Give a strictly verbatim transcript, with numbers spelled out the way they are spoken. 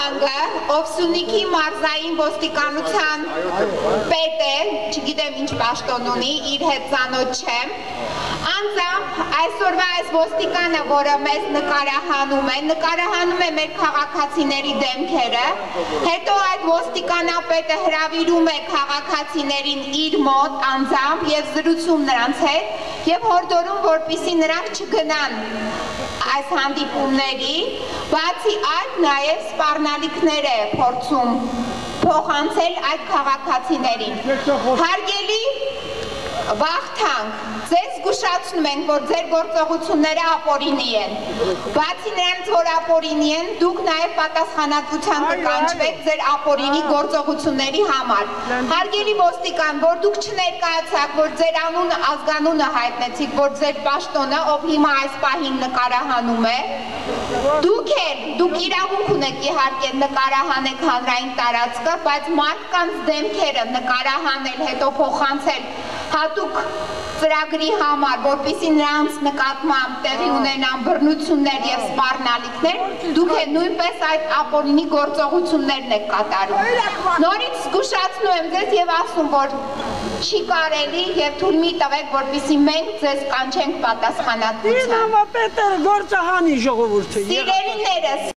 Վահանգը, ով Սյունիքի մարզային ոստիկանության պետ է, չգիտեմ ինչ պաշտոն ունի, իր հետ ծանոթ չեմ, անձամբ այսօրվա այս ոստիկանը, որը մեզ նկարահանում է, նկարահանում է մեր քաղաքացիների դեմքերը, հետո այդ ոստիկանապետը հրավիրում է քաղաքացիներին իր մոտ անձամբ և զրուցում նրանց հետ և հորդորում, որպեսզի նրանք չգնան այս հանդիպումների, բացի այդ նաև սպառնալիքներ է փորձում փոխանցել այդ քաղաքացիներին։ Հարգելի Վախթանգ, ձեզ զգուշացնում ենք, որ ձեր գործողությունները ապօրինի են։ Բացի նրանից, որ ապօրինի են, դուք նաև պատասխանատվության կկանչվեք ձեր ապօրինի գործողությունների համար։ Հարգելի ոստիկան, որ դուք չներկայացաք, որ ձեր անունը, ազգանունը հայտնեցիք, որ ձեր պաշտոնը, ով հիմա այս պահին նկարահանում է, դուք էլ, դուք իրավունք ունեք իհարկե նկարահանեք հանրային տարածքը, բայց մարդկանց դեմքերը նկարահանել, հետո փոխանցել հատուկ ծրագրի համար, որպեսզի նրանց նկատմամբ տեղի ունենան բռնություններ և սպառնալիքներ, դուք է նույնպես այդ ապօրինի գործողություններն եք կատարում։ Նորից զգուշացնում եմ ձեզ և ասում, որ չի կարելի և թույլ մի տվեք, որպեսզի մենք ձեզ կանչենք պատասխանատվության։ Ինամապետերը գործը հանի ժողովուրդը։ Սիրելիներս,